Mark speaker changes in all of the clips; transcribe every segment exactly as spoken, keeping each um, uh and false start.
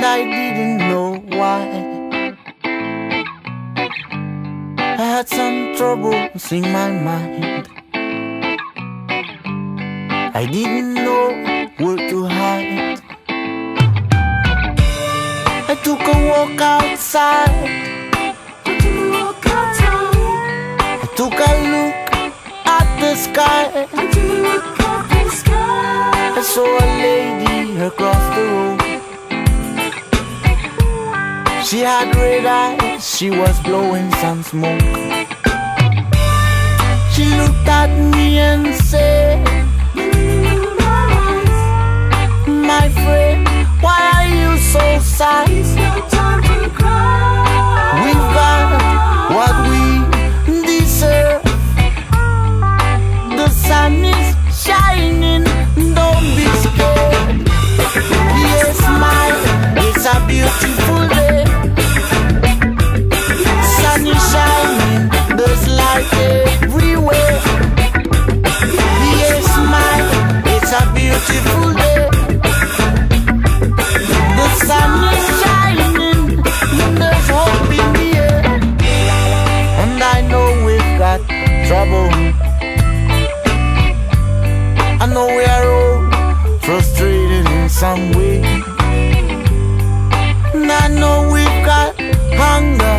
Speaker 1: I didn't know why. I had some troubles in my mind. I didn't know where to hide. I took a walk outside. I took a look at the sky. I saw a lady across the road. She had red eyes, she was blowing some smoke. She looked at me and said, my friend, why are you so sad? It's no time to cry. We've got what we deserve. The sun is shining, don't be scared. Yes, smile, it's a beautiful day. Sun is shining, there's light everywhere. Yes, smile, it's a beautiful day. The sun is shining, there's hope in the air. And I know we've got trouble. I know we are all frustrated in some way. And I know we've got hunger.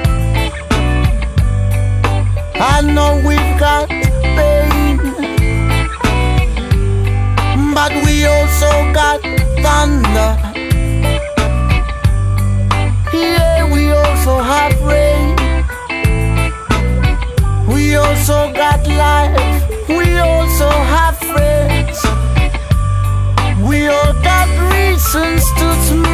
Speaker 1: I know we've got pain. But we also got thunder. Yeah, we also have rain. We also got life. We also have friends. We all got reasons to smile.